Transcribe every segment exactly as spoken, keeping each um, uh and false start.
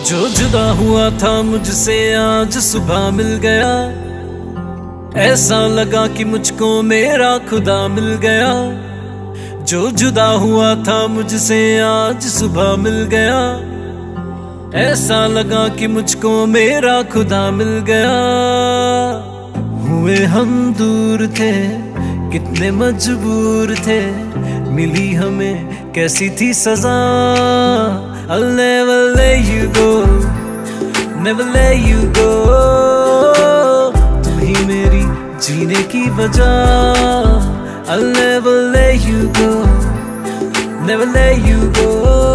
जो जुदा हुआ था मुझसे आज सुबह मिल गया। ऐसा लगा कि मुझको मेरा खुदा मिल गया। जो जुदा हुआ था मुझसे आज सुबह मिल गया। ऐसा लगा कि मुझको मेरा खुदा मिल गया। हुए हम दूर थे, कितने मजबूर थे, मिली हमें कैसी थी सजा। I'll never let you go, never let you go। तुम ही मेरी जीने की वजह। I'll never let you go, never let you go।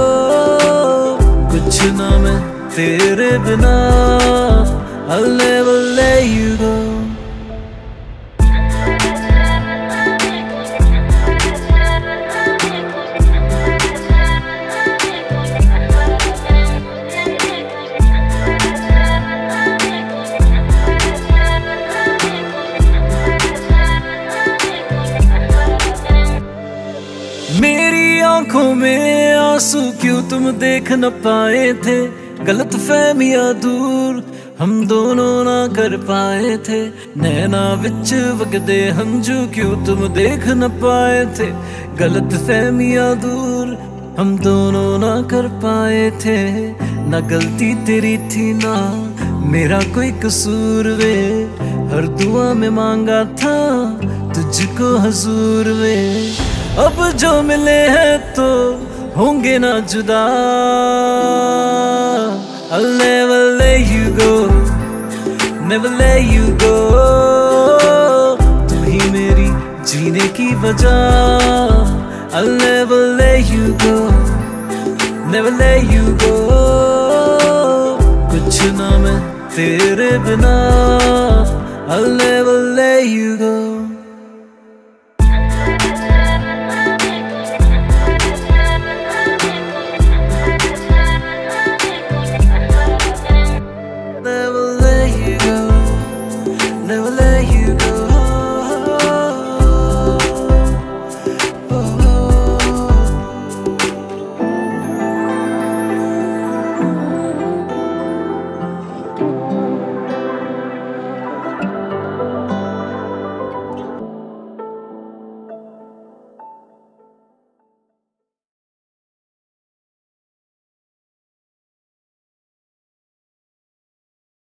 कुछ ना मैं तेरे बिना। I'll never let you go। मेरी आंखों में आंसू क्यों तुम देख न पाए थे। गलत फहमियां दूर हम दोनों ना कर पाए थे। नैना विच वगदे हंजू क्यों तुम देख न पाए थे। गलत फहमियां दूर हम दोनों ना कर पाए थे। ना गलती तेरी थी ना मेरा कोई कसूर वे। हर दुआ में मांगा था तुझको हजूर वे। अब जो मिले हैं तो होंगे ना जुदा। I'll never let you go, never let you go। तुम ही मेरी जीने की वजह। I'll never let you go, never let you go। कुछ ना मैं तेरे बिना। I'll never let you go।